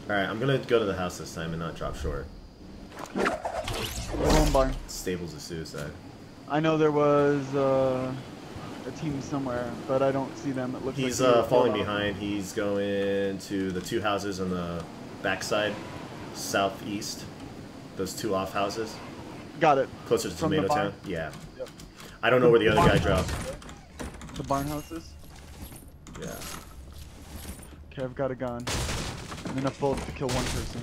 Alright, I'm gonna go to the house this time and not drop short. Home barn. Stables of suicide. I know there was a team somewhere, but I don't see them. It looks He's like falling behind. He's going to the 2 houses on the backside, southeast. Those 2 off houses. Got it. Closer to From Tomato the barn? Town. Yeah. Yep. I don't know where the other guy dropped. The barn houses? Yeah. Okay, I've got a gun. And enough bullets to kill 1 person.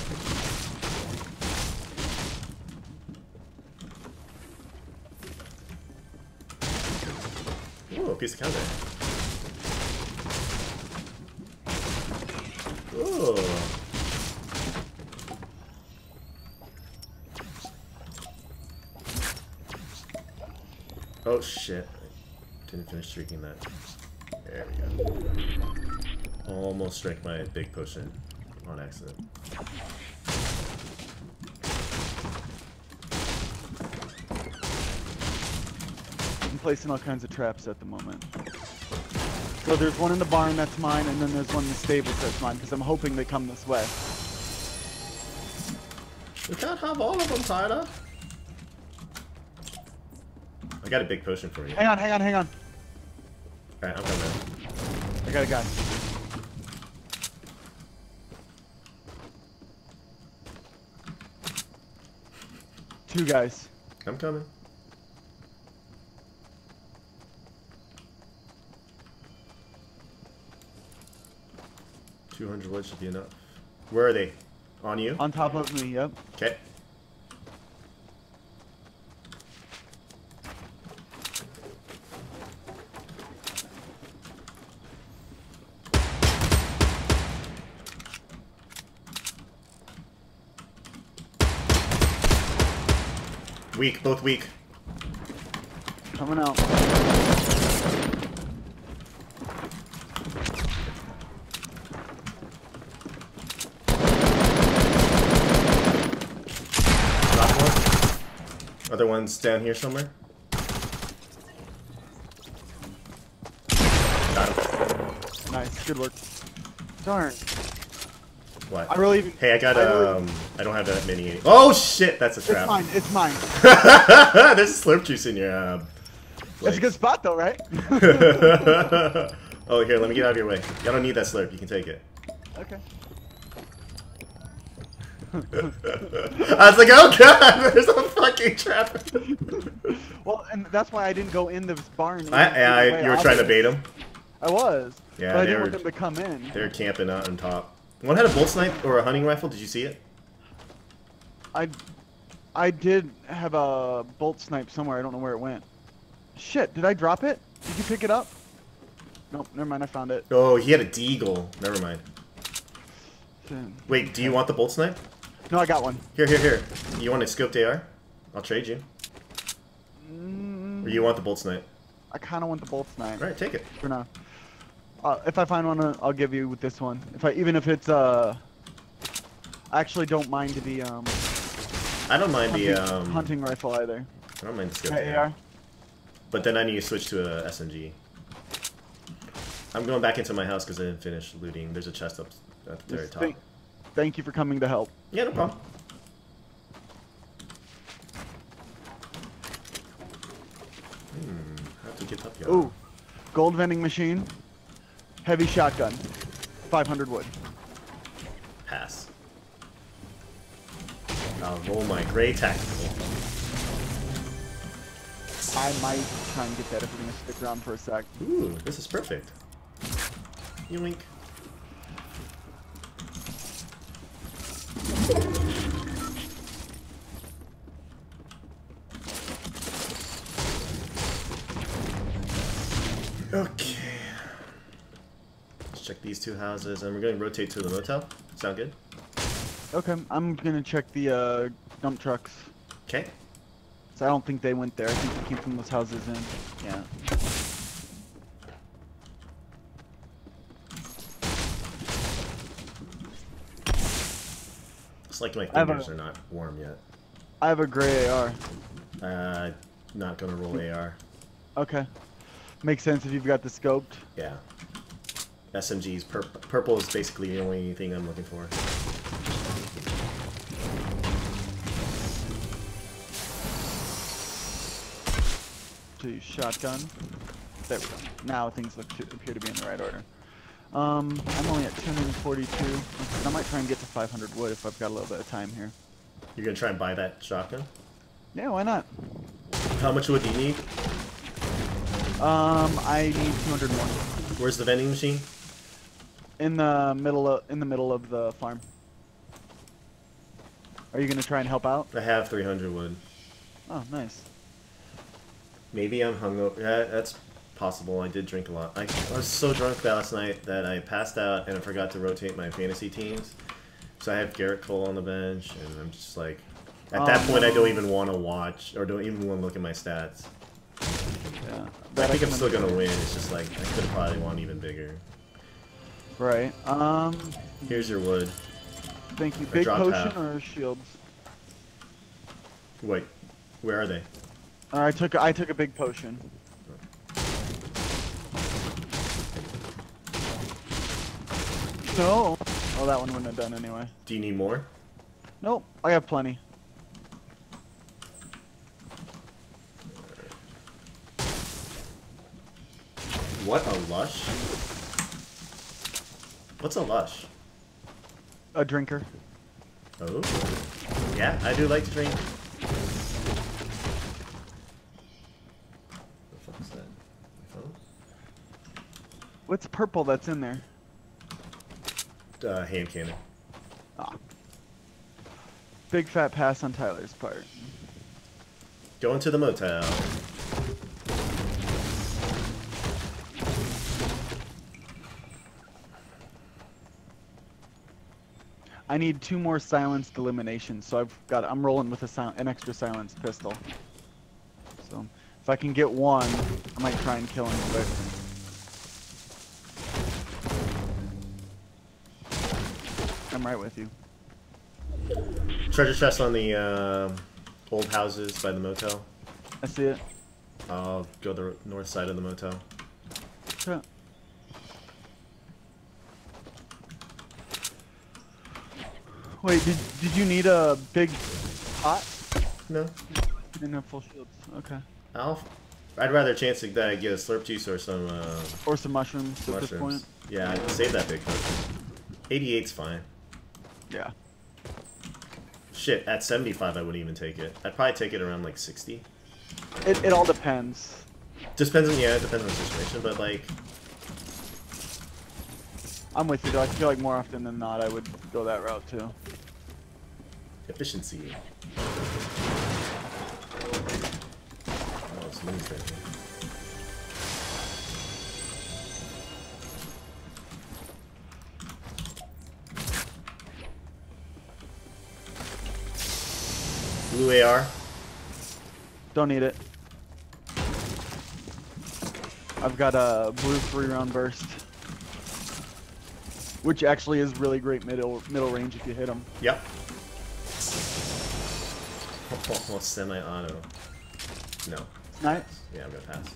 Ooh, a piece of counter. Ooh. Oh shit. Didn't finish streaking that. There we go. Almost drank my big potion on accident. I'm placing all kinds of traps at the moment. So there's one in the barn that's mine, and then there's one in the stables that's mine, because I'm hoping they come this way. We can't have all of them, Tyler. I got a big potion for you. Hang on. Alright, I'm coming. I got a guy. Two guys. I'm coming. $200 wood should be enough. Where are they? On you? On top of me, yep. Okay. Weak, both weak. Coming out. Other one's down here somewhere. Got him. Nice, good work. Darn. What? I really. Hey, I got I don't have that many. Oh shit, that's a trap. It's mine. There's slurp juice in your That's a good spot though, right? Oh, here, let me get out of your way. I don't need that slurp. You can take it. Okay. I was like, oh god, there's a fucking trap. Well, and that's why I didn't go in the barn. You were trying to bait him? I was. Yeah, but I didn't want them to come in. They're camping out on top. One had a bolt snipe or a hunting rifle. Did you see it? I did have a bolt snipe somewhere. I don't know where it went. Shit, did I drop it? Did you pick it up? Nope, never mind. I found it. Oh, he had a deagle. Never mind. Shit. Wait, do you want the bolt snipe? No, I got one. Here. You want a scoped AR? I'll trade you. Or you want the bolt snipe? I kind of want the bolt snipe. Alright, take it. For now. If I find one, I'll give you with this one. Even if it's I actually don't mind the I don't mind hunting rifle either. I don't mind the scoped AR. But then I need to switch to a SMG. I'm going back into my house because I didn't finish looting. There's a chest up at the very top. Thank you for coming to help. Yeah, no problem. Have to get up here. Ooh, gold vending machine, heavy shotgun, 500 wood. Pass. I'll roll my gray tactical. I might try and get that if we're gonna stick around for a sec. Ooh, this is perfect. Yoink. Okay. Let's check these 2 houses, and we're going to rotate to the motel. Sound good? Okay, I'm gonna check the dump trucks. Okay. So I don't think they went there. I think they came from those houses in. Yeah. Looks like my fingers are not warm yet. I have a gray AR. Not gonna roll AR. Okay. Makes sense if you've got the scoped. Yeah. SMGs. Purple is basically the only thing I'm looking for. To shotgun. There we go. Now things appear to be in the right order. I'm only at 242. I might try and get to 500 wood if I've got a little bit of time here. You're gonna try and buy that shotgun? Yeah, why not? How much wood do you need? I need 200 more. Where's the vending machine? In the middle of the farm. Are you gonna try and help out? I have 300 wood. Oh, nice. Maybe I'm hungover. Yeah, that's possible. I did drink a lot. I was so drunk last night that I passed out and I forgot to rotate my fantasy teams. So I have Garrett Cole on the bench, and I'm just like, at that point, I don't even want to watch or don't even want to look at my stats. Yeah. I think I'm still gonna win. It's just like I could have probably won even bigger. Right. Here's your wood. Thank you. Big potion or shields? Wait, where are they? I took a big potion. No. Oh, that one wouldn't have done anyway. Do you need more? Nope. I have plenty. What a lush? What's a lush? A drinker. Oh. Yeah, I do like to drink. What the fuck is that? My phone? What's purple that's in there? Hand cannon. Ah. Big fat pass on Tyler's part. Going to the motel. I need 2 more silenced eliminations, so I'm rolling with an extra silenced pistol. So if I can get 1, I might try and kill him quick. I'm right with you. Treasure chest on the old houses by the motel. I see it. I'll go the north side of the motel. Yeah. Wait, did you need a big pot? No. You didn't have full shields. Okay. I'd rather chance that I get a slurp juice or some or some mushrooms at this point. Yeah, I'd save that big potion. 88's fine. Yeah. Shit, at 75 I wouldn't even take it. I'd probably take it around like 60. It all depends. Just depends on, yeah, it depends on the situation, but like... I'm with you though, I feel like more often than not I would go that route too. Efficiency. Oh, it's moves there. Blue AR. Don't need it. I've got a blue 3-round burst, which actually is really great middle range if you hit them. Yep. Oh, semi-auto. No. Nice. Yeah, I'm gonna pass.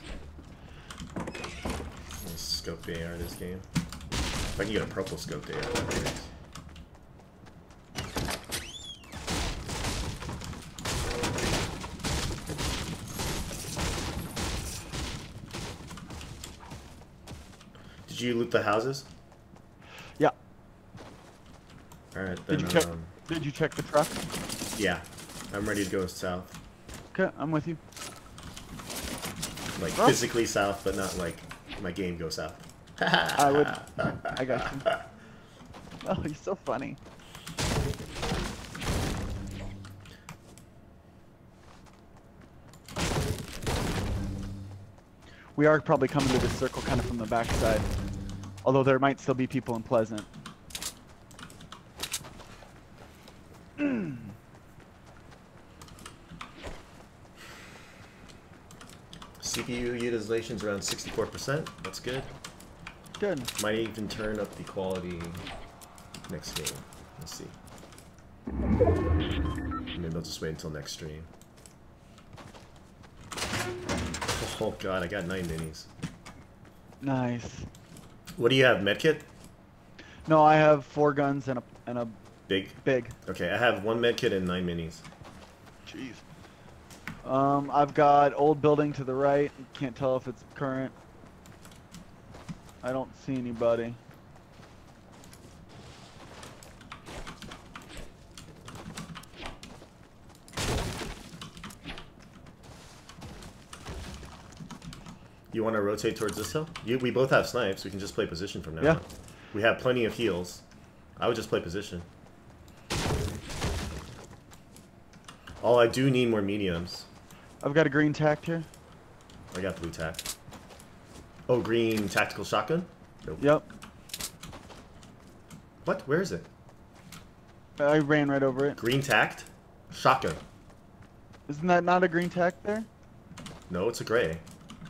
I'll scope the AR this game. If I can get a purple scope AR, that'd be nice. Did you loot the houses? Yeah. Alright, then, Did you check the truck? Yeah. I'm ready to go south. Okay, I'm with you. Like, physically south, but not like my game goes south. I got you. Oh, you're so funny. We are probably coming to this circle kind of from the backside. Although there might still be people in Pleasant. CPU utilization's around 64%. That's good. Good. Might even turn up the quality next game. Let's see. Maybe I'll just wait until next stream. Oh god, I got 9 minis. Nice. What do you have? Medkit? No, I have 4 guns and a Big? big. Okay, I have 1 medkit and 9 minis. Jeez. I've got old building to the right. Can't tell if it's current. I don't see anybody. You want to rotate towards this hill? We both have snipes. We can just play position from now on. We have plenty of heals. I would just play position. Oh, I do need more mediums. I've got a green tact here. I got blue tack. Oh, green tactical shotgun? Nope. Yep. What? Where is it? I ran right over it. Green tact? Shotgun. Isn't that not a green tact there? No, it's a gray.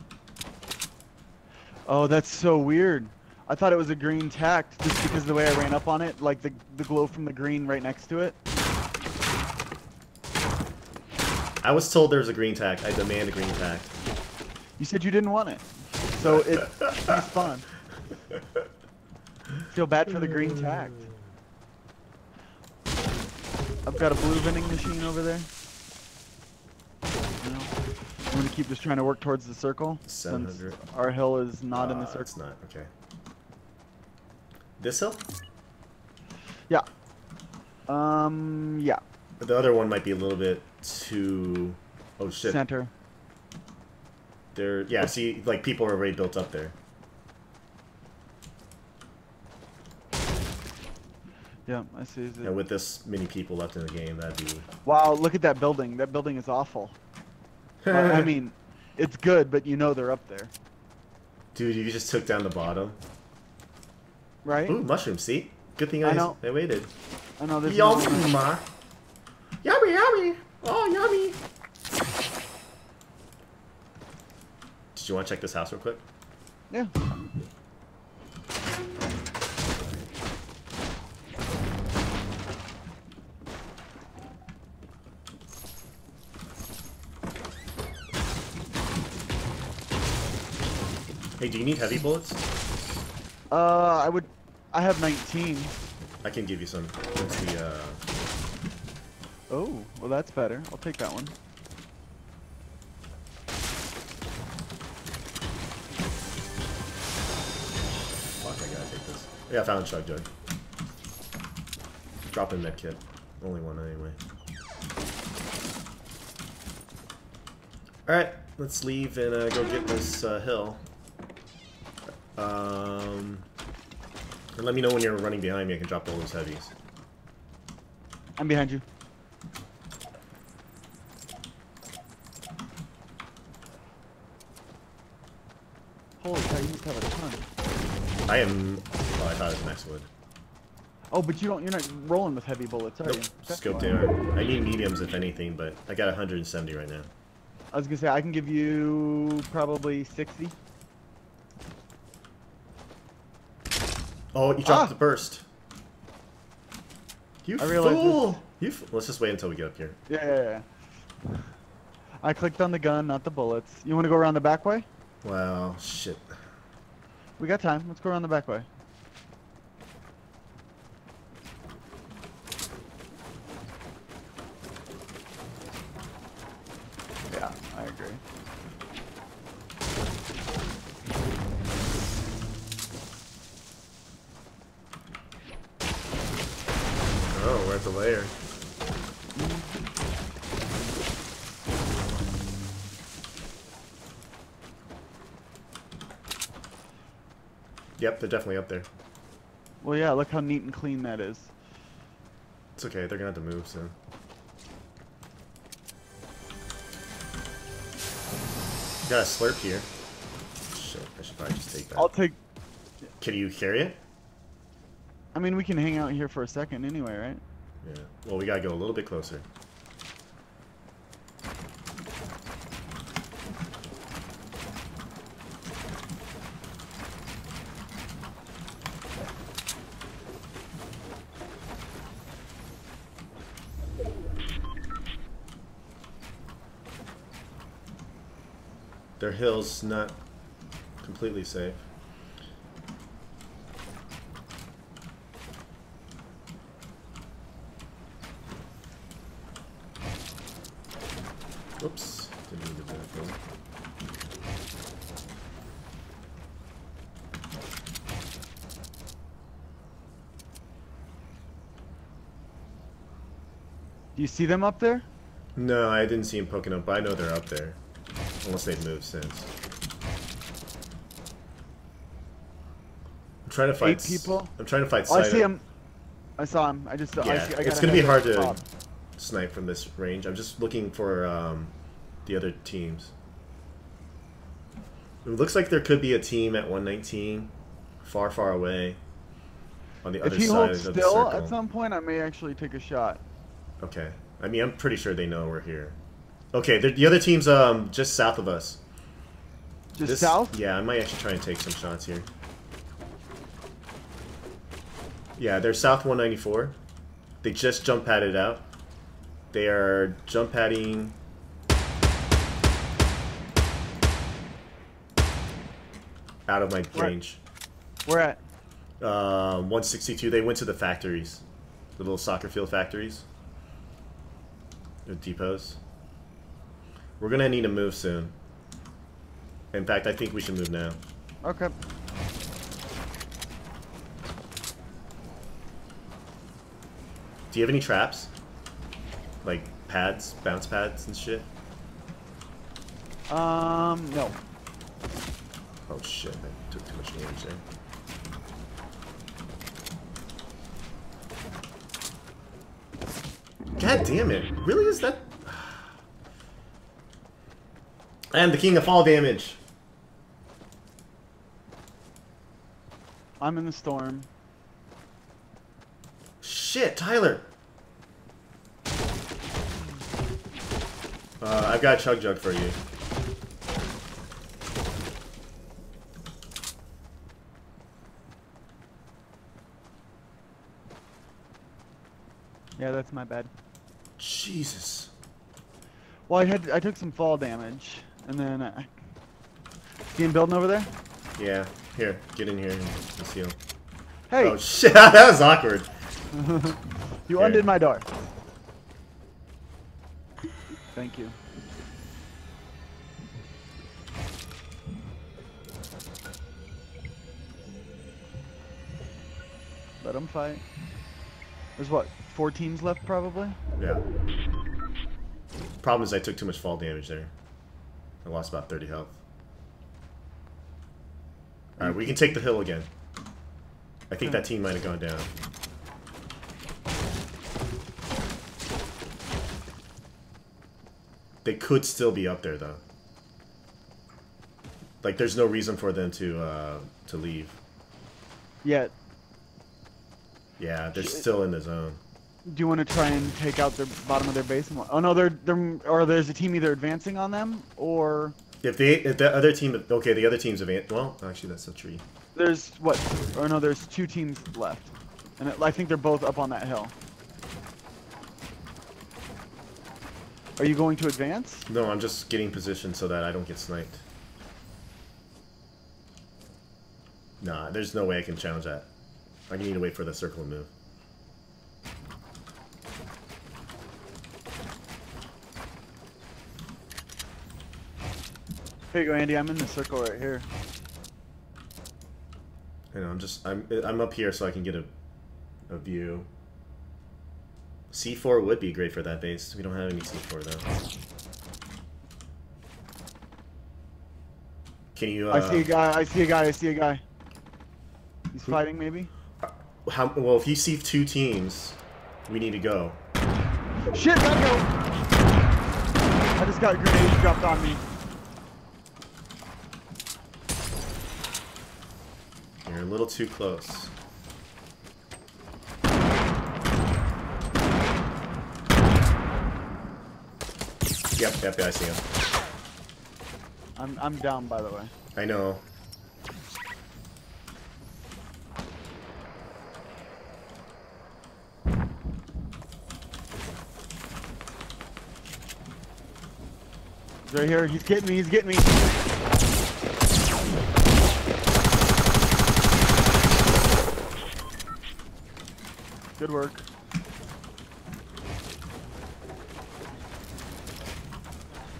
Oh, that's so weird. I thought it was a green tact just because of the way I ran up on it, like the glow from the green right next to it. I was told there was a green tack. I demand a green tack. You said you didn't want it. So it's fun. Feel bad for the green tact. I've got a blue vending machine over there. You know, I'm going to keep just trying to work towards the circle. 700. Since our hill is not in the circle. It's not. Okay. This hill? Yeah. Yeah. The other one might be a little bit too... Oh, shit. Center. There, yeah, see, like, people are already built up there. Yeah, I see. And with this many people left in the game, that'd be... Wow, look at that building. That building is awful. I mean, it's good, but you know they're up there. Dude, you just took down the bottom. Right? Ooh, mushroom, see? Good thing I waited. I know this. Yummy! Yummy, yummy! Oh, yummy! Did you want to check this house real quick? Yeah. Hey, do you need heavy bullets? I have 19. I can give you some. What's the, Oh, well that's better. I'll take that one. Fuck, I gotta take this. Yeah, I found a chug jug. Drop in med kit. Only one anyway. Alright, let's leave and go get this hill. And let me know when you're running behind me. I can drop all those heavies. I'm behind you. Holy cow, you must have a ton. I am... Oh, I thought it was next wood. Oh, but you're not rolling with heavy bullets, are you? Scoped AR. I need mediums if anything, but I got 170 right now. I was gonna say, I can give you probably 60. Oh, you dropped the burst. You fool! Let's just wait until we get up here. Yeah. I clicked on the gun, not the bullets. You want to go around the back way? Wow, shit. We got time. Let's go around the back way. Yeah, I agree. Oh, we're at the layer. Yep, they're definitely up there. Well, yeah, look how neat and clean that is. It's okay, they're gonna have to move soon. Got a slurp here. Shit, I should probably just take that. I'll take... Can you carry it? I mean, we can hang out here for a second anyway, right? Yeah. Well, we gotta go a little bit closer. Their hill's not completely safe. Oops. Didn't mean to do that thing. Do you see them up there? No, I didn't see him poking up, but I know they're up there. Unless they've moved since. I'm trying to fight... 8 people? I'm trying to fight Oh, I Saito. see him. I saw him. I just... Yeah, I it's going to be hard to snipe from this range. I'm just looking for the other teams. It looks like there could be a team at 119, far, far away, on the other side of the circle. If he holds still, at some point, I may actually take a shot. Okay. I mean, I'm pretty sure they know we're here. Okay, the other team's just south of us. Just south? Yeah, I might actually try and take some shots here. Yeah, they're south 194. They just jump padded out. They are jump padding... out of my range. Where at? 162. They went to the factories. The little soccer field factories. The depots. We're gonna need to move soon. In fact, I think we should move now. Okay. Do you have any traps? Like pads, bounce pads and shit? No. Oh shit, I took too much damage there. God damn it. Really is that... I am the king of fall damage. I'm in the storm. Shit, Tyler. I've got a chug jug for you. Yeah, that's my bad. Jesus. Well, I took some fall damage, and then see him building over there? Yeah. Here, get in here and heal. Hey! Oh shit, that was awkward. You undid my door. Thank you. Let him fight. There's what, 4 teams left probably? Yeah. Problem is I took too much fall damage there. I lost about 30 health. Alright, we can take the hill again. I think that team might have gone down. They could still be up there though. Like there's no reason for them to leave. Yet. Yeah, they're still in the zone. Do you want to try and take out the bottom of their base? Oh no, or there's a team either advancing on them or. If the other team, okay, the other team's advanced. Well, actually, that's a tree. There's what? Or no, there's 2 teams left, and I think they're both up on that hill. Are you going to advance? No, I'm just getting positioned so that I don't get sniped. Nah, there's no way I can challenge that. I need to wait for the circle to move. Here you go, Andy. I'm in the circle right here. I know. I'm up here so I can get a view. C4 would be great for that base. We don't have any C4 though. Can you? I see a guy. I see a guy. He's fighting, maybe. Well, if you see 2 teams, we need to go. Shit! Gotta go. I just got grenades dropped on me. You're a little too close. Yep, I see him. I'm down, by the way. I know. He's right here. He's getting me. He's getting me. Good work.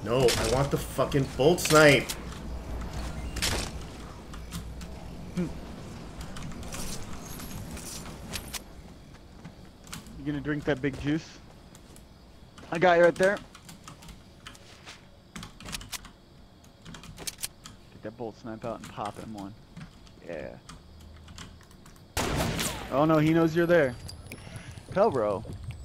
No, I want the fucking bolt snipe. You gonna drink that big juice? I got you right there. Get that bolt snipe out and pop him one. Yeah. Oh no, he knows you're there. Hell, bro.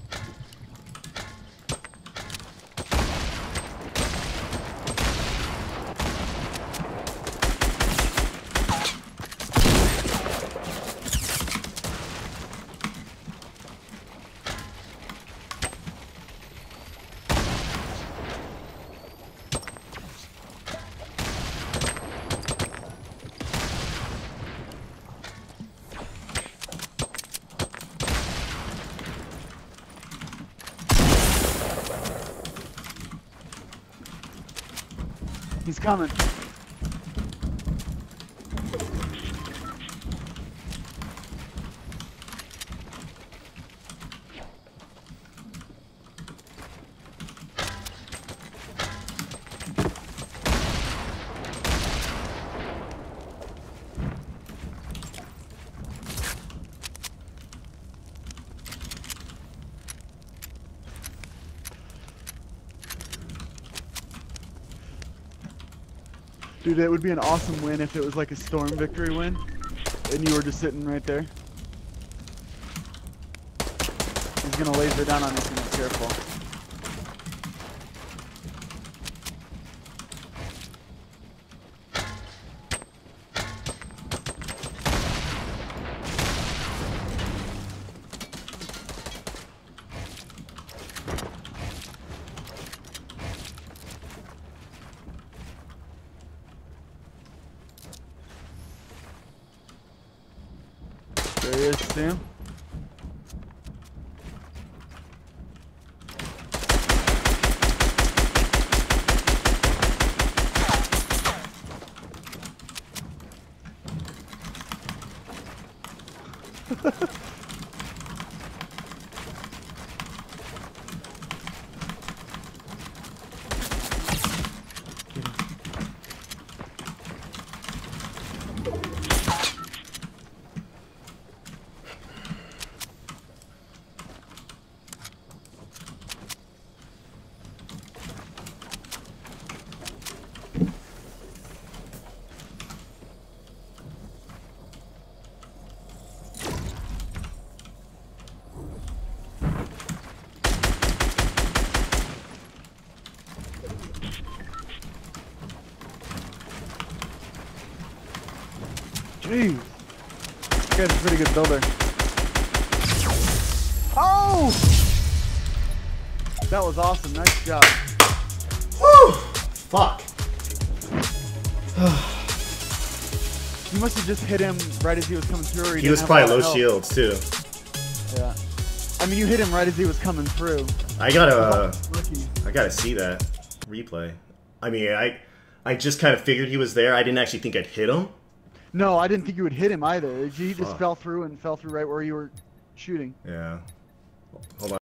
He's coming. Dude, it would be an awesome win if it was like a storm victory win, and you were just sitting right there. He's gonna laser down on you, so be careful. There he is, Sam. Jeez. This guy's a pretty good builder. Oh! That was awesome. Nice job. Whew! Fuck. You must have just hit him right as he was coming through. Or He was probably low shields too. Yeah. I mean, you hit him right as he was coming through. I gotta see that replay. I mean, I just kind of figured he was there. I didn't actually think I'd hit him. No, I didn't think you would hit him either. He just fell through right where you were shooting. Yeah. Hold on.